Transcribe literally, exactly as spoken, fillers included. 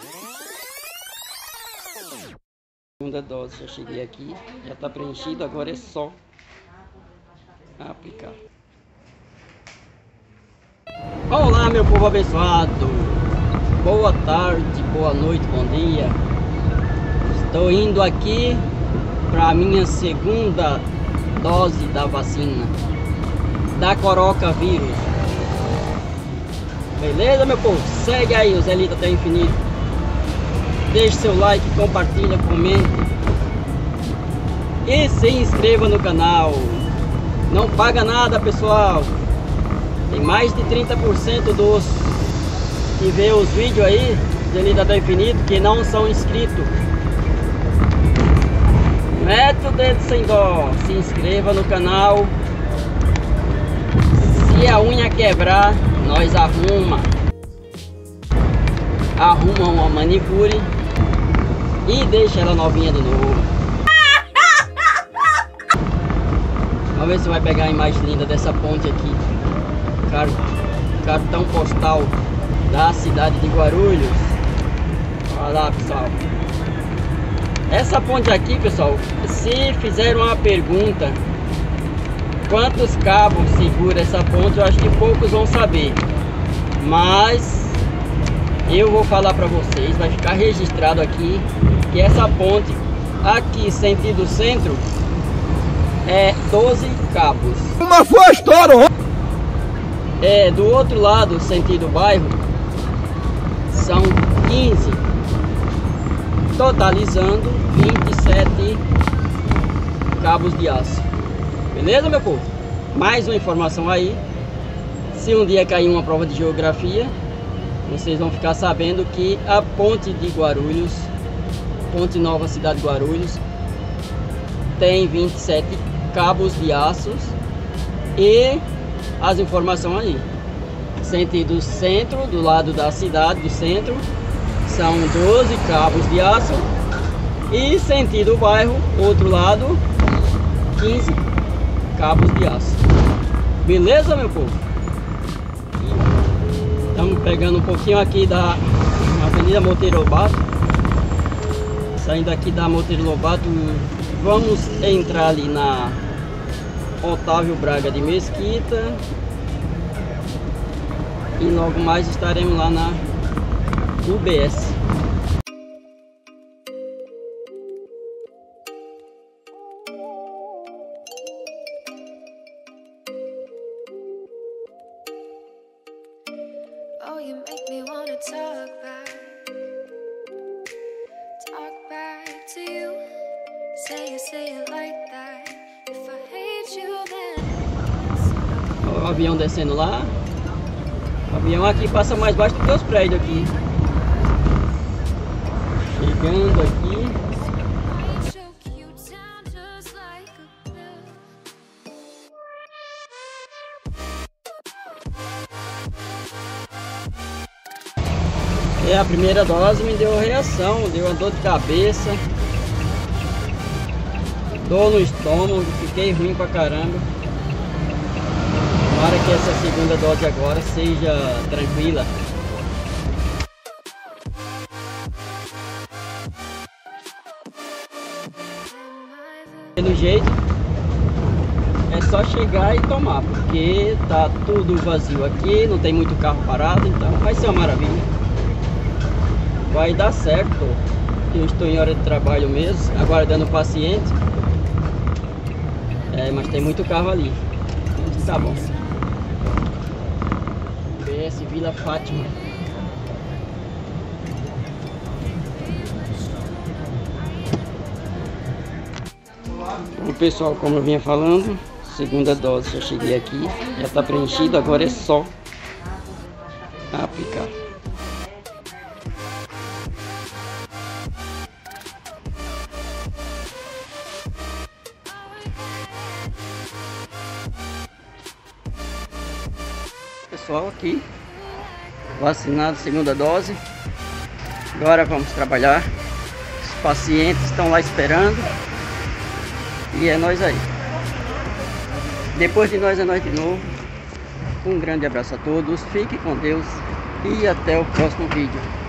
Segunda dose, já cheguei aqui, já está preenchido, agora é só aplicar. Olá, meu povo abençoado, boa tarde, boa noite, bom dia. Estou indo aqui para a minha segunda dose da vacina da Coroca Vírus. Beleza, meu povo? Segue aí o Zelita até infinito. Deixe seu like, compartilha, comente e se inscreva no canal. Não paga nada, pessoal. Tem mais de trinta por cento dos que vê os vídeos aí Zelita até infinito que não são inscritos. Mete o dedo sem dó, se inscreva no canal. Se a unha quebrar, nós arruma Arruma uma manicure e deixa ela novinha de novo. Vamos ver se vai pegar a imagem linda dessa ponte aqui. Cartão postal da cidade de Guarulhos. Olha lá, pessoal. Essa ponte aqui, pessoal, se fizeram uma pergunta quantos cabos segura essa ponte, eu acho que poucos vão saber, mas eu vou falar para vocês, vai ficar registrado aqui que essa ponte aqui sentido centro é doze cabos. Uma foi história. É, do outro lado sentido bairro são quinze, totalizando vinte e sete cabos de aço. Beleza, meu povo? Mais uma informação aí. Se um dia cair uma prova de geografia, vocês vão ficar sabendo que a ponte de Guarulhos, Ponte Nova Cidade de Guarulhos, tem vinte e sete cabos de aços. E as informações ali, sentido centro, do lado da cidade, do centro, são doze cabos de aço. E sentido bairro, outro lado, quinze cabos de aço. Beleza, meu povo? Estamos pegando um pouquinho aqui da Avenida Monteiro Lobato. Saindo aqui da Monteiro Lobato, vamos entrar ali na Otávio Braga de Mesquita. E logo mais estaremos lá na U B S. Oh, you make me wanna talk back, talk back to you. Say it, say it like that. If I hate you, then O avião descendo lá. O avião aqui passa mais baixo do que os prédios aqui. Chegando aqui. I choke you down just like a pill. E a primeira dose me deu reação, deu uma dor de cabeça, dor no estômago, fiquei ruim pra caramba. Tomara que essa segunda dose agora seja tranquila. Pelo jeito, é só chegar e tomar, porque tá tudo vazio aqui, não tem muito carro parado, então vai ser uma maravilha. Vai dar certo. Eu estou em hora de trabalho mesmo, aguardando o paciente. É, mas tem muito carro ali. Tá bom. B S Vila Fátima. Bom, pessoal, como eu vinha falando, segunda dose, já cheguei aqui, já está preenchido, agora é só aplicar. Pessoal, aqui vacinado, segunda dose. Agora vamos trabalhar. Os pacientes estão lá esperando. E é nós aí. Depois de nós é nós de novo. Um grande abraço a todos. Fique com Deus. E até o próximo vídeo.